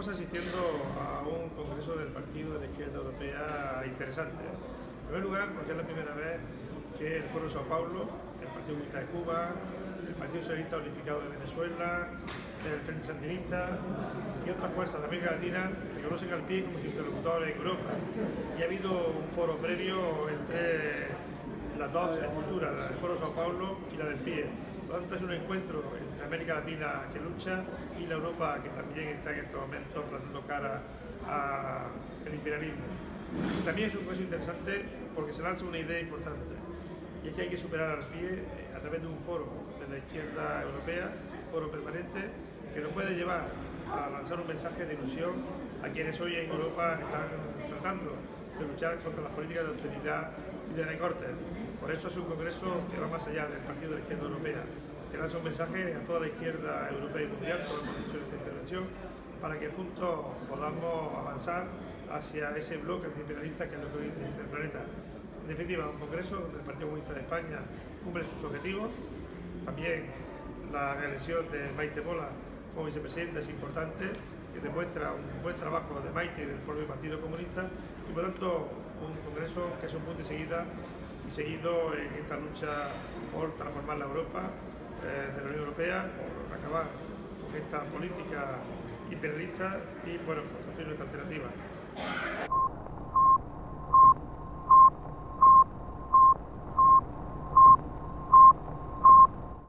Estamos asistiendo a un congreso del Partido de la Izquierda Europea interesante. En primer lugar, porque es la primera vez que el Foro Sao Paulo, el Partido Comunista de Cuba, el Partido Socialista Unificado de Venezuela, el Frente Sandinista y otras fuerzas de América Latina reconocen al PIE como su interlocutor en Europa. Y ha habido un foro previo entre las dos estructuras, la del Foro Sao Paulo y la del PIE. Por lo tanto, es un encuentro entre América Latina que lucha y la Europa que también está en estos momentos plantando cara al imperialismo. También es un caso interesante porque se lanza una idea importante, y es que hay que superar al PIE a través de un foro de la izquierda europea, foro permanente, que nos puede llevar a lanzar un mensaje de ilusión a quienes hoy en Europa están tratando de luchar contra las políticas de austeridad y de recortes. Por eso es un congreso que va más allá del Partido de la Izquierda Europea, que lanza un mensaje a toda la izquierda europea y mundial, como hemos dicho en esta intervención, para que juntos podamos avanzar hacia ese bloque antiimperialista que es lo que hoy necesita el planeta. En definitiva, un congreso donde el Partido Comunista de España cumple sus objetivos. También la reelección de Maite Mola como vicepresidenta es importante, que demuestra un buen trabajo de Maite y del propio Partido Comunista, y por tanto un congreso que es un punto y seguido en esta lucha por transformar la Europa de la Unión Europea, por acabar con esta política imperialista y bueno, por construir nuestra alternativa.